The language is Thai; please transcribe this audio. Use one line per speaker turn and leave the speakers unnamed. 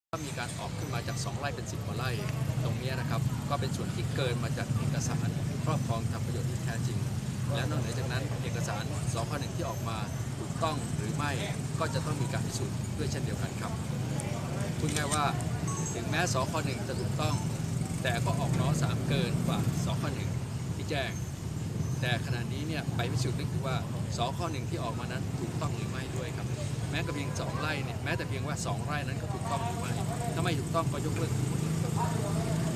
ก็มีการออกขึ้นมาจาก2ไร่เป็น10กว่าไร่ตรงนี้นะครับก็เป็นส่วนที่เกินมาจากเอกสารครอบครองทำประโยชน์ที่แท้จริงและนอกเหนือจากนั้นเอกสารสค.1ที่ออกมาถูกต้องหรือไม่ก็จะต้องมีการพิสูจน์ด้วยเช่นเดียวกันครับพูดง่ายว่าถึงแม้สค.1จะถูกต้องแต่ก็ออกน3เกินกว่าสค.1ที่แจ้งแต่ขณะนี้เนี่ยไปพิสูจน์ก็คือว่าสค.1ที่ออกมานั้นถูกต้องหรือไม่ด้วยครับแม้แต่เพียง2ไร่เนี่ยแม้แต่เพียงว่า2ไร่นั้นก็ถูกต้องหรือไม่ถ้าไม่ถูกต้องก็ยกเลิกทั้งหมด